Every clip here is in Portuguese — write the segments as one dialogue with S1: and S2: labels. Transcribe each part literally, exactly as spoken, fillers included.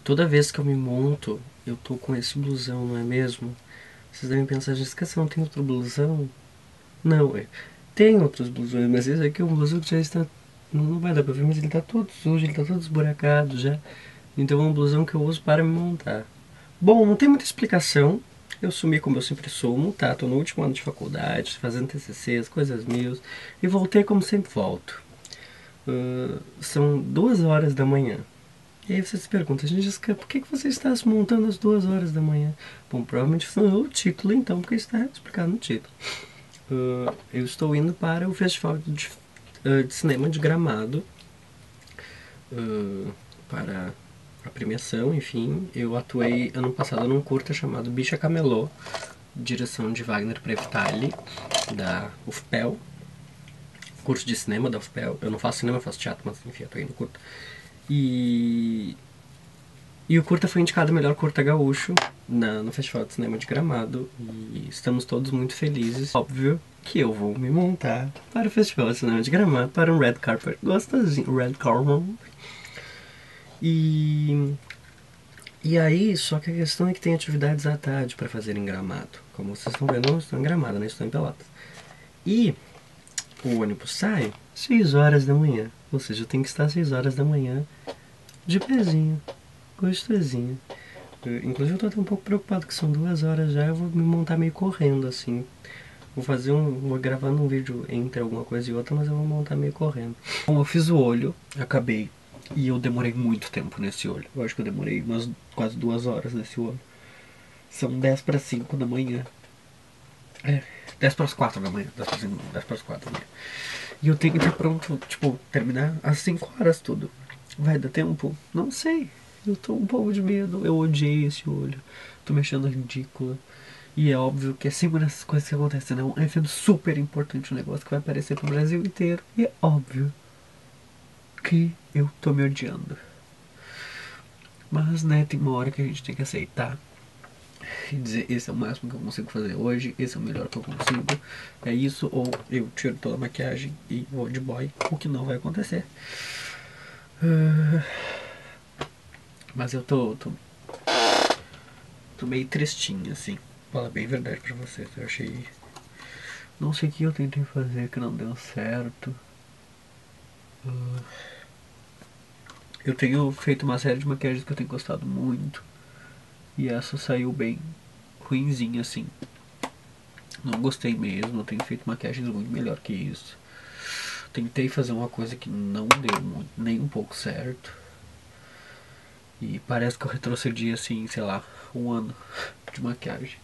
S1: Toda vez que eu me monto, eu tô com esse blusão, não é mesmo? Vocês devem pensar, Jéssica, você não tem outro blusão? Não, é. Tem outros blusões, mas esse aqui é um blusão que já está... Não, não vai dar pra ver, mas ele tá todo sujo, ele tá todo esburacado já. Então é um blusão que eu uso para me montar. Bom, não tem muita explicação. Eu sumi como eu sempre sumo, tá? Tô no último ano de faculdade, fazendo T C Cs, coisas minhas. E voltei como sempre volto. Uh, são duas horas da manhã. E aí você se pergunta, gente, por que você está se montando às duas horas da manhã? Bom, provavelmente isso não é o título então, porque está explicado no título. Uh, eu estou indo para o Festival de, uh, de Cinema de Gramado, uh, para a premiação, enfim. Eu atuei ano passado num curta chamado Bicha Camelô, direção de Wagner Preftali, da U F P E L, curso de cinema da U F P E L. Eu não faço cinema, eu faço teatro, mas enfim, atuei no curta. E E o curta foi indicado o melhor curta gaúcho na, no Festival de Cinema de Gramado. E estamos todos muito felizes. Óbvio que eu vou me montar para o Festival de Cinema de Gramado, para um red carpet gostosinho, red carpet. E, e aí, só que a questão é que tem atividades à tarde para fazer em Gramado. Como vocês estão vendo, eu não estou em Gramado, né? Estou em Pelotas. E o ônibus sai seis horas da manhã. Ou seja, eu tenho que estar às seis horas da manhã de pezinho, gostosinho. Inclusive eu tô até um pouco preocupado que são duas horas já, eu vou me montar meio correndo, assim. Vou fazer um. Vou gravando um vídeo entre alguma coisa e outra, mas eu vou montar meio correndo. Bom, eu fiz o olho, acabei. E eu demorei muito tempo nesse olho. Eu acho que eu demorei umas quase duas horas nesse olho. São dez para cinco da manhã. É, dez para as quatro da manhã. dez para cinco, dez para as quatro da manhã. E eu tenho que estar pronto, tipo, terminar às cinco horas tudo. Vai dar tempo? Não sei. Eu tô um pouco de medo. Eu odiei esse olho. Tô me achando ridícula. E é óbvio que é sempre essas coisas que acontecem, né? Um evento super importante, um negócio que vai aparecer pro Brasil inteiro. E é óbvio que eu tô me odiando. Mas, né, tem uma hora que a gente tem que aceitar e dizer, esse é o máximo que eu consigo fazer hoje, esse é o melhor que eu consigo. É isso, ou eu tiro toda a maquiagem e vou de boy, o que não vai acontecer. Uh, mas eu tô, tô tô meio tristinho, assim. Fala bem a verdade pra vocês. Eu achei... Não sei o que eu tentei fazer que não deu certo. Uh, eu tenho feito uma série de maquiagens que eu tenho gostado muito. E essa saiu bem ruinzinha, assim. Não gostei mesmo. Eu tenho feito maquiagens muito melhor que isso. Tentei fazer uma coisa que não deu muito, nem um pouco certo. E parece que eu retrocedi, assim, sei lá, um ano de maquiagem.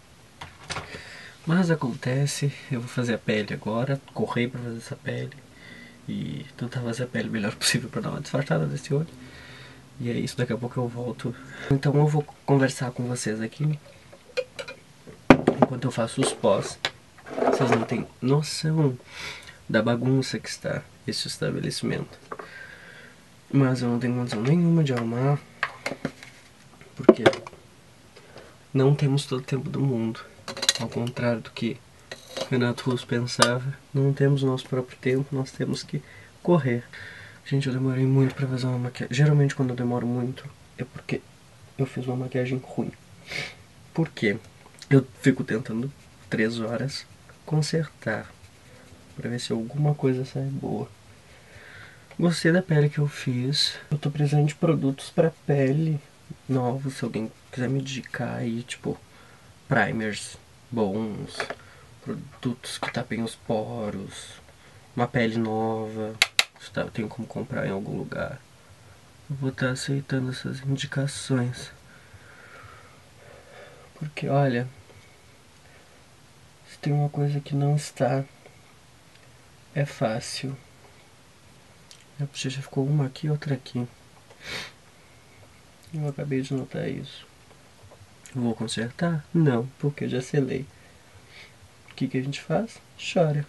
S1: Mas acontece, eu vou fazer a pele agora, correr pra fazer essa pele e tentar fazer a pele o melhor possível pra dar uma disfarçada desse olho. E é isso, daqui a pouco eu volto. Então eu vou conversar com vocês aqui enquanto eu faço os pós. Vocês não têm noção da bagunça que está esse estabelecimento. Mas eu não tenho condição nenhuma de arrumar, porque não temos todo o tempo do mundo. Ao contrário do que Renato Russo pensava, não temos o nosso próprio tempo, nós temos que correr. Gente, eu demorei muito pra fazer uma maquiagem. Geralmente quando eu demoro muito é porque eu fiz uma maquiagem ruim. Por quê? Eu fico tentando três horas consertar pra ver se alguma coisa sai boa. Gostei da pele que eu fiz. Eu tô precisando de produtos pra pele novos, se alguém quiser me indicar aí, tipo, primers bons, produtos que tapem os poros, uma pele nova, eu tenho como comprar em algum lugar. Eu vou estar aceitando essas indicações. Porque, olha, se tem uma coisa que não está, é fácil. A bochecha ficou uma aqui e outra aqui. Eu acabei de notar isso. Vou consertar? Não, porque eu já selei. O que, que a gente faz? Chora.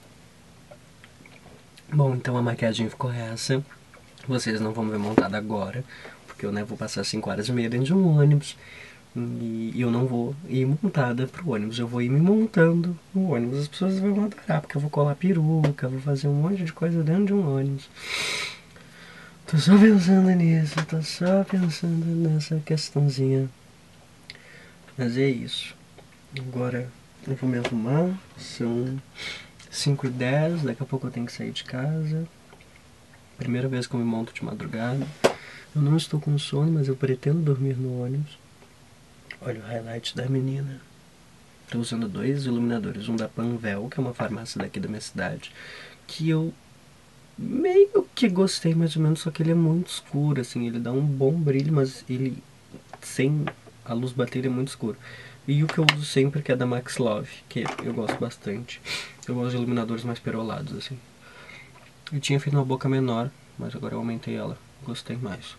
S1: Bom, então a maquiagem ficou essa. Vocês não vão ver montada agora, porque eu né, vou passar cinco horas e meia dentro de um ônibus. E eu não vou ir montada pro ônibus, eu vou ir me montando no ônibus. As pessoas vão adorar, porque eu vou colar peruca, vou fazer um monte de coisa dentro de um ônibus. Tô só pensando nisso, tô só pensando nessa questãozinha. Mas é isso. Agora eu vou me arrumar, são cinco e dez, daqui a pouco eu tenho que sair de casa. Primeira vez que eu me monto de madrugada. Eu não estou com sono, mas eu pretendo dormir no ônibus. Olha o highlight da menina. Estou usando dois iluminadores, um da Panvel, que é uma farmácia daqui da minha cidade, que eu meio que gostei mais ou menos, só que ele é muito escuro, assim, ele dá um bom brilho, mas ele, sem a luz bater, ele é muito escuro. E o que eu uso sempre, que é da Max Love, que eu gosto bastante. Eu gosto de iluminadores mais perolados, assim. Eu tinha feito uma boca menor, mas agora eu aumentei ela, gostei mais.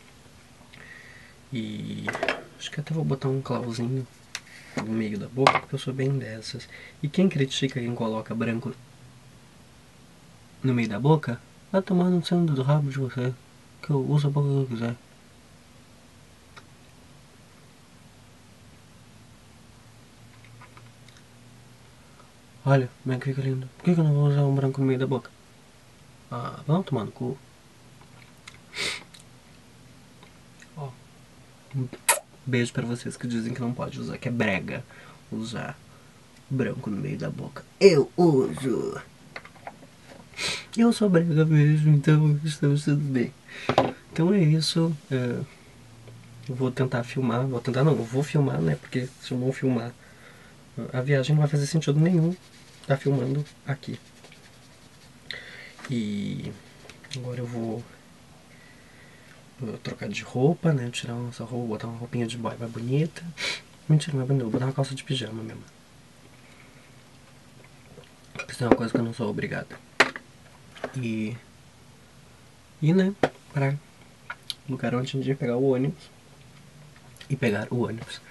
S1: E acho que até vou botar um clauzinho no meio da boca, porque eu sou bem dessas. E quem critica quem coloca branco no meio da boca, vai tomar no centro do rabo de você, que eu uso a boca que eu quiser. Olha, como é que fica lindo. Por que eu não vou usar um branco no meio da boca? Ah, vamos tomar no cu. Ó, um beijo pra vocês que dizem que não pode usar, que é brega usar branco no meio da boca. Eu uso. Eu sou brega mesmo, então estamos tudo bem. Então é isso. É, eu vou tentar filmar. Vou tentar não, eu vou filmar, né? Porque se eu não filmar, a viagem não vai fazer sentido nenhum tá filmando aqui. E agora eu vou, vou trocar de roupa, né? Tirar essa roupa, botar uma roupinha de boy mais bonita. Mentira, não é bonita, vou botar uma calça de pijama mesmo. Isso é uma coisa que eu não sou obrigado. E. E né? Pra lugar onde a gente ia pegar o ônibus. E pegar o ônibus.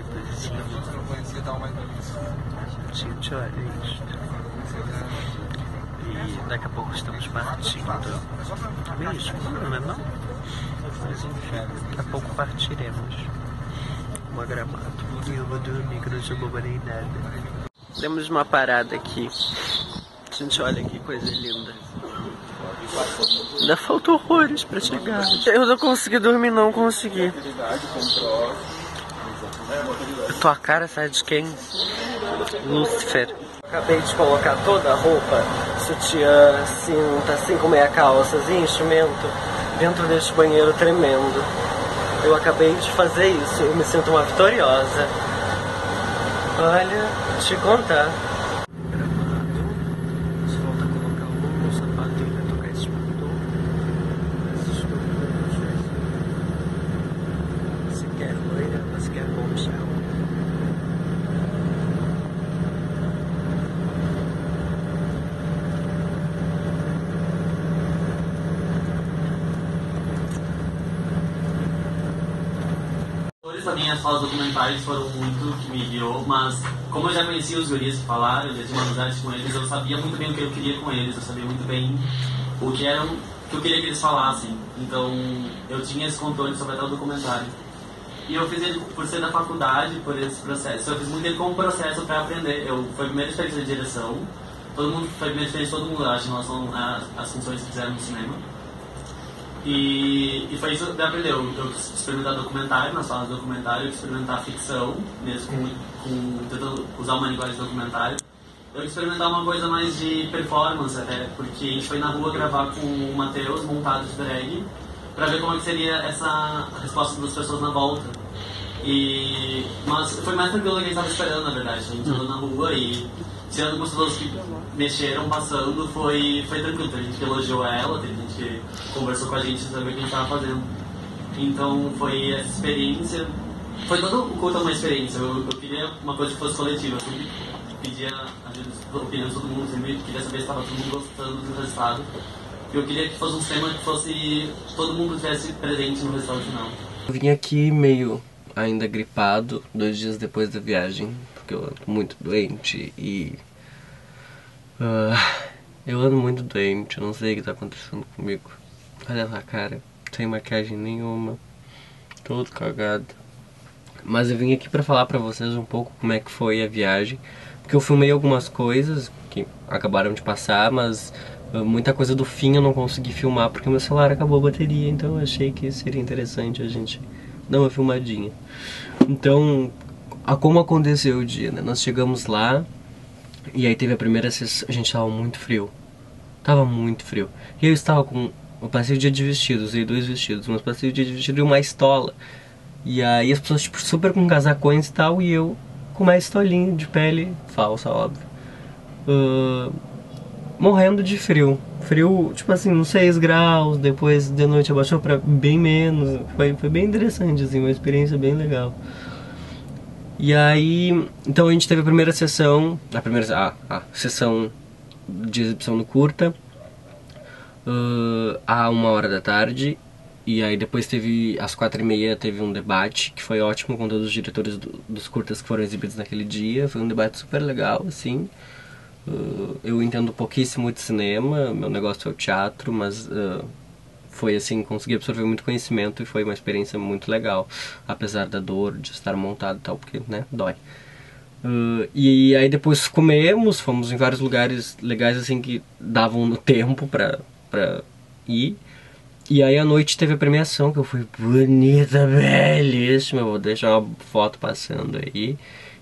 S1: Gente, olha isso. E daqui a pouco estamos partindo. Meio escuro, não é não? Mas enfim, daqui a pouco partiremos. Uma Gramado. E eu vou dormir, que não sou boba nem nada. Temos uma parada aqui. Gente, olha que coisa linda. Ainda falta horrores pra chegar. Eu não consegui dormir, não consegui. Tua cara sai de quem? Lucifer. Acabei de colocar toda a roupa, sutiã, cinta, assim como é a calças e enchimento, dentro deste banheiro tremendo. Eu acabei de fazer isso, eu me sinto uma vitoriosa. Olha, te contar.
S2: Pra mim, as falas documentários foram muito que me guiou, mas como eu já conhecia os guris que falaram, eu já tinha uma amizade com eles, eu sabia muito bem o que eu queria com eles, eu sabia muito bem o que era o que eu queria que eles falassem. Então, eu tinha esse controle sobre até o documentário. E eu fiz ele por ser da faculdade, por esse processo. Eu fiz muito ele como processo para aprender. Eu, foi a primeira experiência de direção. Todo mundo, foi a primeira experiência de todo mundo, acho, em relação às funções que fizeram no cinema. E, e foi isso que eu aprendi. Eu, eu experimentar documentário, nas salas de documentário, eu experimentar ficção, mesmo com, com tentando usar uma linguagem de documentário. Eu experimentar uma coisa mais de performance até, porque a gente foi na rua gravar com o Matheus, montado de drag, pra ver como é que seria essa resposta das pessoas na volta. E, mas foi mais tranquilo do que a gente estava esperando, na verdade. A gente andou na rua e, tirando algumas pessoas que mexeram, passando, foi, foi tranquilo. Teve gente que elogiou ela, teve gente que conversou com a gente sobre o que a gente estava fazendo. Então foi essa experiência. Foi todo o curto uma experiência. Eu, eu queria uma coisa que fosse coletiva. Eu sempre pedia a opinião de todo mundo, sempre queria saber se estava todo mundo gostando do resultado. E eu queria que fosse um tema que fosse todo mundo tivesse presente no resultado final.
S1: Eu vim aqui meio ainda gripado, dois dias depois da viagem, porque eu ando muito doente e... Uh, eu ando muito doente, eu não sei o que tá acontecendo comigo. Olha lá, cara, sem maquiagem nenhuma, todo cagado. Mas eu vim aqui pra falar pra vocês um pouco como é que foi a viagem, porque eu filmei algumas coisas que acabaram de passar, mas Muita coisa do fim eu não consegui filmar porque meu celular acabou a bateria, então eu achei que seria interessante a gente dar uma filmadinha. Então, a como aconteceu o dia, né? Nós chegamos lá e aí teve a primeira sessão, a gente tava muito frio. Tava muito frio. E eu estava com... Eu passei o dia de vestido, usei dois vestidos, mas passei o dia de vestido e uma estola. E aí as pessoas tipo, super com casacões e tal, e eu com uma estolinha de pele falsa, óbvio. Uh, morrendo de frio. Frio, tipo assim, uns seis graus, depois de noite abaixou pra bem menos. Foi, foi bem interessante, assim, uma experiência bem legal. E aí, então a gente teve a primeira sessão, a primeira a, a sessão de exibição no curta, uh, a uma hora da tarde. E aí depois teve, às quatro e meia, teve um debate que foi ótimo com todos os diretores do, dos curtas que foram exibidos naquele dia. Foi um debate super legal, assim. Uh, eu entendo pouquíssimo de cinema, meu negócio é o teatro, mas uh, foi assim, consegui absorver muito conhecimento e foi uma experiência muito legal, apesar da dor de estar montado e tal, porque, né, dói. Uh, e aí depois comemos, fomos em vários lugares legais, assim, que davam no tempo pra, pra ir. E aí à noite teve a premiação, que eu fui bonita, belíssima, eu vou deixar uma foto passando aí.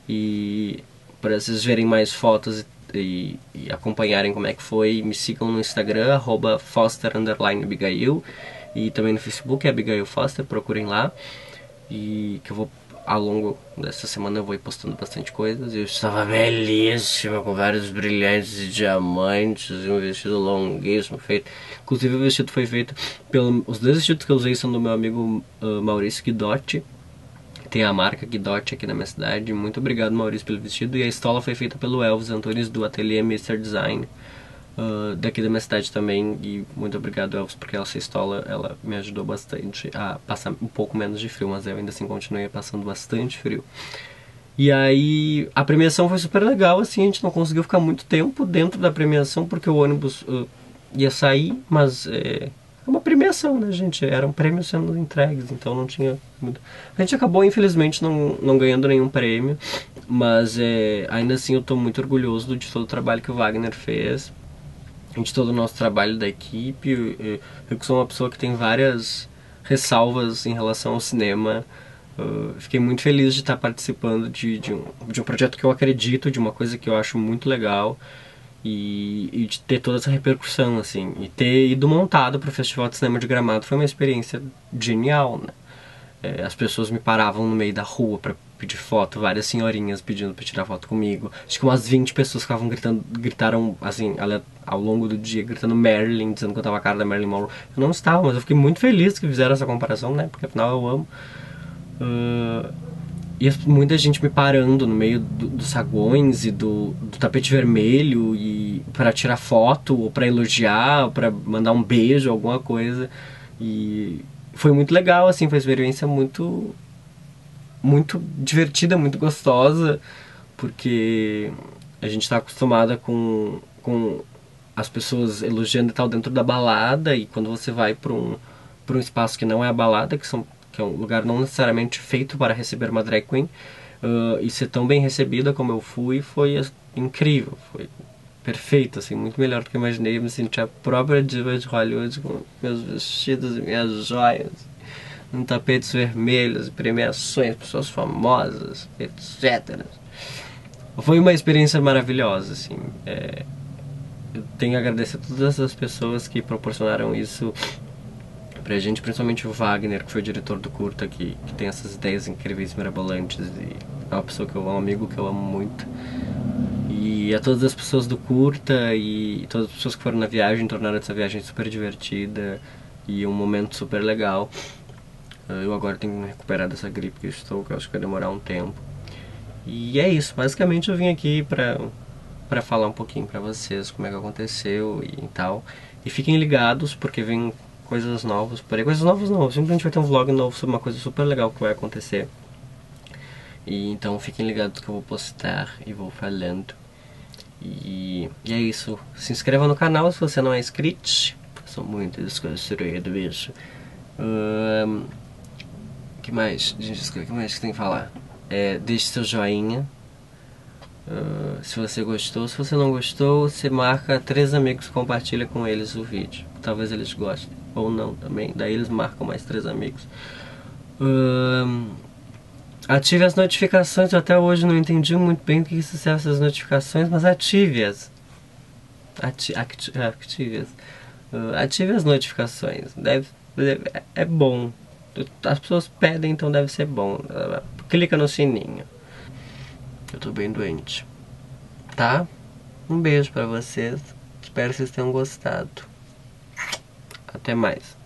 S1: E para vocês verem mais fotos e, e acompanharem como é que foi, me sigam no Instagram, arroba Foster underline Abigail. E também no Facebook é Abigail Foster, procurem lá. E que eu vou, ao longo dessa semana eu vou ir postando bastante coisas. Eu estava belíssima, com vários brilhantes e diamantes, e um vestido longuíssimo feito. Inclusive o vestido foi feito pelo... Os dois vestidos que eu usei são do meu amigo uh, Maurício Guidotti. Tem a marca Guidotti aqui na minha cidade. Muito obrigado, Maurício, pelo vestido. E a estola foi feita pelo Elvis Antunes do ateliê mister Design, uh, daqui da minha cidade também. E muito obrigado, Elvis, porque essa estola ela me ajudou bastante a passar um pouco menos de frio, mas eu ainda assim continuei passando bastante frio. E aí a premiação foi super legal, assim, a gente não conseguiu ficar muito tempo dentro da premiação porque o ônibus uh, ia sair, mas é, é uma premiação, né, gente? Eram prêmios sendo entregues, então não tinha muito... A gente acabou, infelizmente, não, não ganhando nenhum prêmio, mas é, ainda assim eu tô muito orgulhoso de todo o trabalho que o Wagner fez, de todo o nosso trabalho da equipe. Eu, eu que sou uma pessoa que tem várias ressalvas em relação ao cinema. Uh, fiquei muito feliz de estar participando de, de, um, de um projeto que eu acredito, de uma coisa que eu acho muito legal e, e de ter toda essa repercussão, assim, e ter ido montado para o Festival de Cinema de Gramado foi uma experiência genial, né? É, as pessoas me paravam no meio da rua para pedir foto, várias senhorinhas pedindo para tirar foto comigo. Acho que umas vinte pessoas ficavam gritando, gritaram assim, ao longo do dia, gritando Marilyn, dizendo que eu tava a cara da Marilyn Monroe. Eu não estava, mas eu fiquei muito feliz que fizeram essa comparação, né? Porque afinal eu amo. Uh, e muita gente me parando no meio do, dos saguões e do, do tapete vermelho e para tirar foto ou para elogiar, ou para mandar um beijo, alguma coisa. E foi muito legal, assim, foi uma experiência muito muito divertida, muito gostosa, porque a gente tá acostumada com, com as pessoas elogiando e tal dentro da balada, e quando você vai para um, para um espaço que não é a balada, que são que é um lugar não necessariamente feito para receber uma drag queen, uh, e ser tão bem recebida como eu fui, foi incrível, foi perfeito, assim, muito melhor do que eu imaginei. Eu me senti a própria diva de Hollywood com meus vestidos e minhas joias, em tapetes vermelhos, premiações, pessoas famosas, etcétera. Foi uma experiência maravilhosa, assim. É, eu tenho a agradecer a todas as pessoas que proporcionaram isso pra gente, principalmente o Wagner, que foi o diretor do curta, que, que tem essas ideias incríveis, mirabolantes, e é uma pessoa que eu amo, um amigo que eu amo muito. E a todas as pessoas do curta e todas as pessoas que foram na viagem, tornaram essa viagem super divertida e um momento super legal. Eu agora tenho que me recuperar dessa gripe que eu estou, que eu acho que vai demorar um tempo. E é isso, basicamente eu vim aqui pra, pra falar um pouquinho pra vocês como é que aconteceu e tal. E fiquem ligados, porque vem coisas novas por aí. Coisas novas não, simplesmente vai ter um vlog novo sobre uma coisa super legal que vai acontecer. E então fiquem ligados que eu vou postar e vou falando. E, e é isso. Se inscreva no canal se você não é inscrito. São muitas coisas do bicho. Um, que mais? Gente, o que mais que tem que falar? É, deixe seu joinha. Uh, se você gostou. Se você não gostou, você marca três amigos, compartilha com eles o vídeo. Talvez eles gostem, ou não também. Daí eles marcam mais três amigos. Uh, ative as notificações. Eu até hoje não entendi muito bem o que isso serve, essas notificações, mas ative-as. Ati acti ative-as. Uh, ative as notificações. Deve, deve, é bom. As pessoas pedem, então deve ser bom. Uh, clica no sininho. Eu tô bem doente. Tá? Um beijo pra vocês. Espero que vocês tenham gostado. Até mais.